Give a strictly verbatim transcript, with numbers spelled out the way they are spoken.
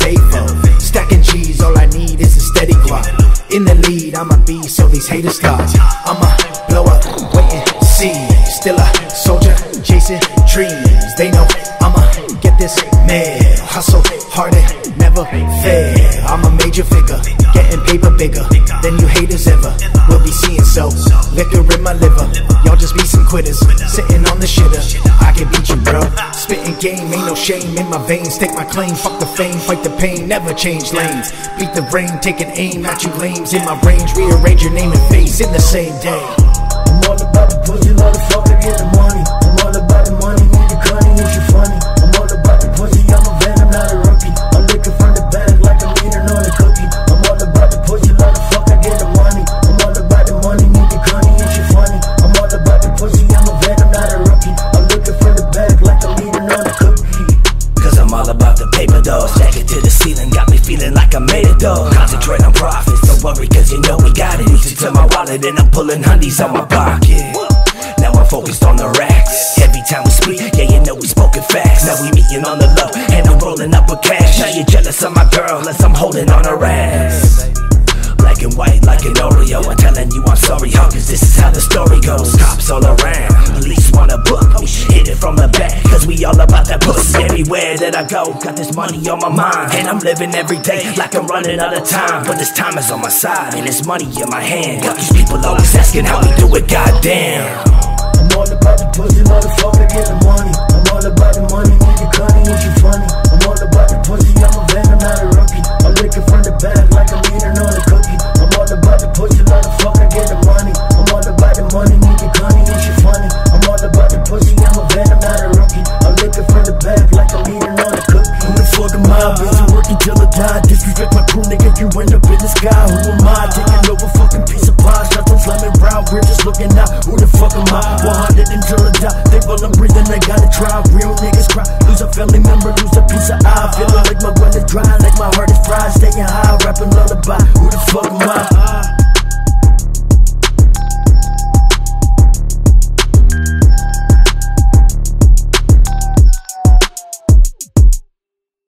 day for. Stacking G's, all I need is a steady clock. In the lead, I'ma be so these haters stop. I'ma blow up, wait and see. Still a soldier, chasing dreams. They know I'ma get this mail. Hustle hard and never fail. I'm a major figure, getting paper bigger than you haters ever will be seeing. So liquor in my liver, y'all just be some quitters sitting on the shitter. I can beat you, bro. Spitting game, ain't no shame in my veins. Take my claim, fuck the fame, fight the pain, never change lanes. Beat the rain, taking aim at you lames. In my range, rearrange your name and face in the same day. I'm all about the pussy, motherfucker, get the money. I'm all about the money, need the cunning, if you funny. I'm all about the pussy, I'm a venom, not a rookie. I'm licking from the bag like I'm eating on a cookie. I'm all about the pussy, motherfucker, get the money. I'm all about the money, need the cunning, if you funny. I'm all about the pussy, I'm a venom, not a rookie. I'm licking from the bag like I'm eating on a cookie. Cause I'm all about the paper though. Stack it to the ceiling, got me feeling like I made it though. Concentrate on profits, don't worry cause you know we got it. Reach into my wallet and I'm pulling hundies on my pocket. Now I'm focused on the racks. Every time we speak, yeah you know we spoken facts. Now we meeting on the low and I'm rolling up with cash. Now you're jealous of my girl as I'm holding on her ass. Black and white like an Oreo. I'm telling you I'm sorry, ho, cause this is how the story goes. Cops all around, police wanna book me. Hit it from the back, cause we all about that pussy. Everywhere that I go, got this money on my mind. And I'm living every day like I'm running out of time. But this time is on my side, and this money in my hand. Got these people always asking how we do it, goddamn. I'm all about the pussy, motherfucker, get the money. I'm all about the money, need the cunning, if you funny. I'm all about the pussy, I'm a venom, not a rookie. I'm licking from the bag like I'm eating on a cookie. I'm all about the pussy, motherfucker, get the money. I'm all about the money, need the cunning, if you funny. I'm all about the pussy, I'm a venom, not a rookie. I'm licking from the bag like I'm eating on a cookie. Who the fuck am I? Busy working till I die. Disrespect my crew, nigga, you end up in the sky. Who am I? Taking over fucking piece of pie. Shots on slamming round, we're just looking out. Who the fuck am I? one hundred until I die. They while I'm breathing, I gotta try. Real niggas cry. Lose a family member, lose a piece of eye. Feeling like my well is dry, like my heart is fried. Staying high, rapping lullaby. Who the fuck am I?